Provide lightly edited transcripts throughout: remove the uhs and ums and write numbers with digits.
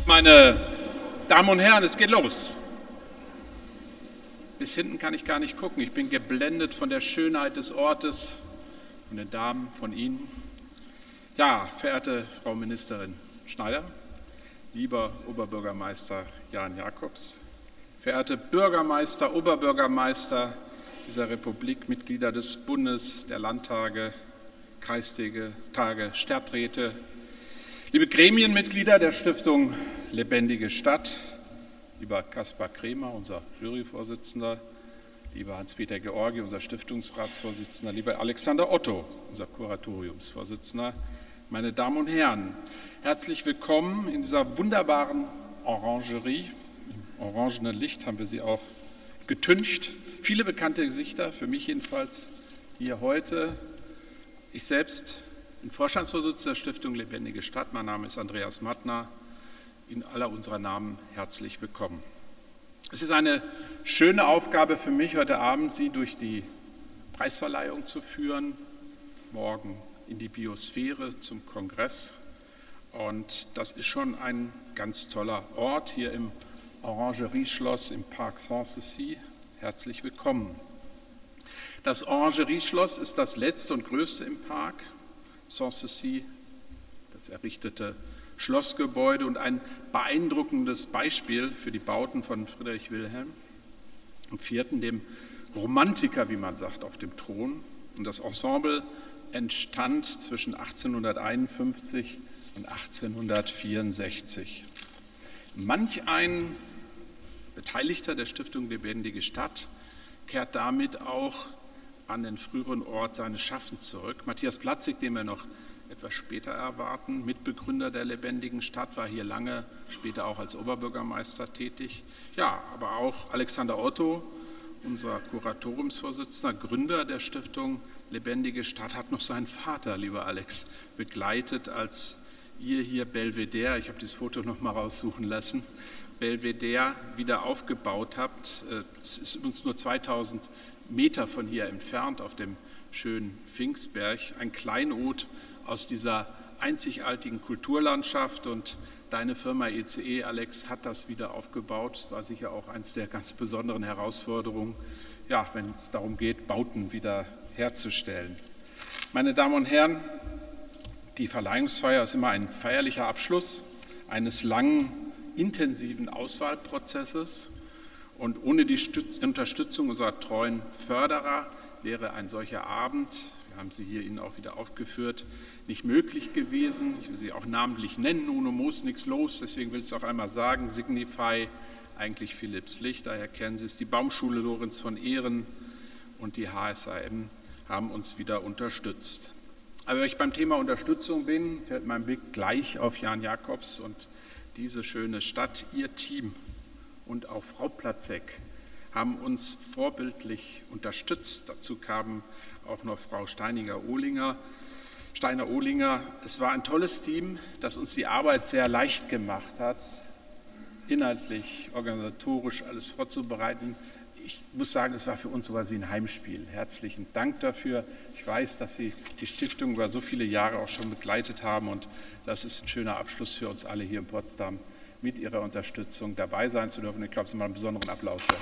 Meine Damen und Herren, es geht los. Bis hinten kann ich gar nicht gucken. Ich bin geblendet von der Schönheit des Ortes, von den Damen, von Ihnen. Ja, verehrte Frau Ministerin Schneider, lieber Oberbürgermeister Jan Jacobs, verehrte Bürgermeister, Oberbürgermeister dieser Republik, Mitglieder des Bundes, der Landtage, Kreistage, Stadträte, liebe Gremienmitglieder der Stiftung Lebendige Stadt, lieber Kaspar Kremer, unser Juryvorsitzender, lieber Hans-Peter Georgi, unser Stiftungsratsvorsitzender, lieber Alexander Otto, unser Kuratoriumsvorsitzender, meine Damen und Herren, herzlich willkommen in dieser wunderbaren Orangerie. Im orangenen Licht haben wir sie auch getüncht. Viele bekannte Gesichter, für mich jedenfalls hier heute. Ich selbst bin Vorstandsvorsitzender der Stiftung Lebendige Stadt. Mein Name ist Andreas Mattner. In aller unserer Namen herzlich willkommen. Es ist eine schöne Aufgabe für mich, heute Abend Sie durch die Preisverleihung zu führen, morgen in die Biosphäre zum Kongress. Und das ist schon ein ganz toller Ort hier im Orangerieschloss im Parc Sanssouci. Herzlich willkommen. Das Orangerieschloss ist das letzte und größte im Park Sanssouci, das errichtete Schlossgebäude und ein beeindruckendes Beispiel für die Bauten von Friedrich Wilhelm IV., dem Romantiker, wie man sagt, auf dem Thron. Und das Ensemble entstand zwischen 1851 und 1864. Manch ein Beteiligter der Stiftung Lebendige Stadt kehrt damit auch an den früheren Ort seines Schaffens zurück. Matthias Platzig, den wir noch etwas später erwarten, Mitbegründer der Lebendigen Stadt, war hier lange später auch als Oberbürgermeister tätig. Ja, aber auch Alexander Otto, unser Kuratoriumsvorsitzender, Gründer der Stiftung Lebendige Stadt, hat noch seinen Vater, lieber Alex, begleitet, als ihr hier Belvedere, ich habe dieses Foto noch mal raussuchen lassen, Belvedere wieder aufgebaut habt. Es ist übrigens nur 2000 Meter von hier entfernt auf dem schönen Pfingstberg, ein Kleinod aus dieser einzigartigen Kulturlandschaft, und deine Firma ECE, Alex, hat das wieder aufgebaut. Das war sicher auch eines der ganz besonderen Herausforderungen, ja, wenn es darum geht, Bauten wieder herzustellen. Meine Damen und Herren, die Verleihungsfeier ist immer ein feierlicher Abschluss eines langen, intensiven Auswahlprozesses, und ohne die Unterstützung unserer treuen Förderer wäre ein solcher Abend, wir haben sie hier Ihnen auch wieder aufgeführt, nicht möglich gewesen. Ich will sie auch namentlich nennen, UNO Moos, nichts los, deswegen will ich es auch einmal sagen, Signify, eigentlich Philips Licht, daher kennen Sie es, die Baumschule Lorenz von Ehren und die HSAM haben uns wieder unterstützt. Aber wenn ich beim Thema Unterstützung bin, fällt mein Blick gleich auf Jan Jacobs und diese schöne Stadt. Ihr Team und auch Frau Platzek haben uns vorbildlich unterstützt. Dazu kamen auch noch Frau Steiner-Ohlinger. Es war ein tolles Team, das uns die Arbeit sehr leicht gemacht hat, inhaltlich, organisatorisch alles vorzubereiten. Ich muss sagen, es war für uns sowas wie ein Heimspiel. Herzlichen Dank dafür. Ich weiß, dass Sie die Stiftung über so viele Jahre auch schon begleitet haben, und das ist ein schöner Abschluss für uns alle hier in Potsdam, mit Ihrer Unterstützung dabei sein zu dürfen. Ich glaube, es ist mal einen besonderen Applaus wert.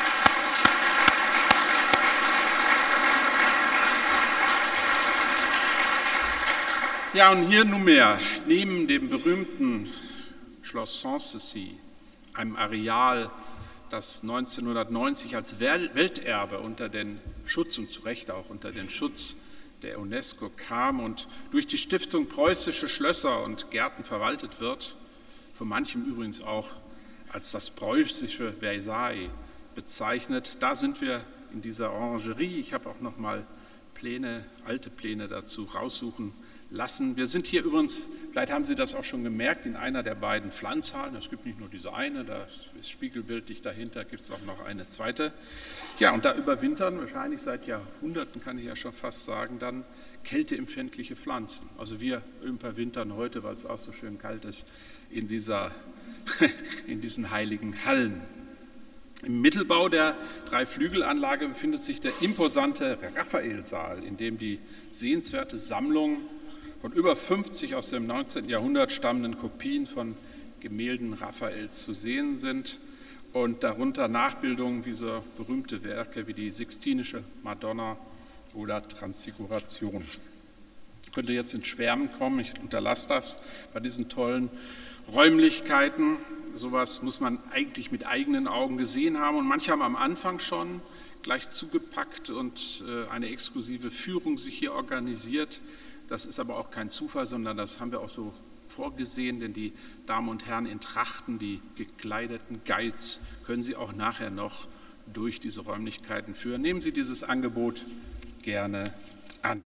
Ja, und hier nunmehr, neben dem berühmten Schloss Sanssouci, einem Areal, das 1990 als Welterbe unter den Schutz, und zu Recht auch unter den Schutz der UNESCO kam und durch die Stiftung Preußische Schlösser und Gärten verwaltet wird, von manchem übrigens auch als das preußische Versailles bezeichnet. Da sind wir in dieser Orangerie. Ich habe auch noch mal alte Pläne dazu raussuchen lassen. Wir sind hier übrigens, vielleicht haben Sie das auch schon gemerkt, in einer der beiden Pflanzhallen. Es gibt nicht nur diese eine, da ist spiegelbildlich dahinter, gibt es auch noch eine zweite. Ja, und da überwintern wahrscheinlich seit Jahrhunderten, kann ich ja schon fast sagen, dann kälteempfindliche Pflanzen. Also wir überwintern heute, weil es auch so schön kalt ist, in diesen heiligen Hallen. Im Mittelbau der Dreiflügelanlage befindet sich der imposante Raphaelsaal, in dem die sehenswerte Sammlung von über 50 aus dem 19. Jahrhundert stammenden Kopien von Gemälden Raphaels zu sehen sind und darunter Nachbildungen wie so berühmte Werke wie die Sixtinische Madonna oder Transfiguration. Ich könnte jetzt ins Schwärmen kommen, ich unterlasse das bei diesen tollen Räumlichkeiten. Sowas muss man eigentlich mit eigenen Augen gesehen haben und manche haben am Anfang schon gleich zugepackt und eine exklusive Führung sich hier organisiert. Das ist aber auch kein Zufall, sondern das haben wir auch so vorgesehen, denn die Damen und Herren in Trachten, die gekleideten Guides, können Sie auch nachher noch durch diese Räumlichkeiten führen. Nehmen Sie dieses Angebot gerne an.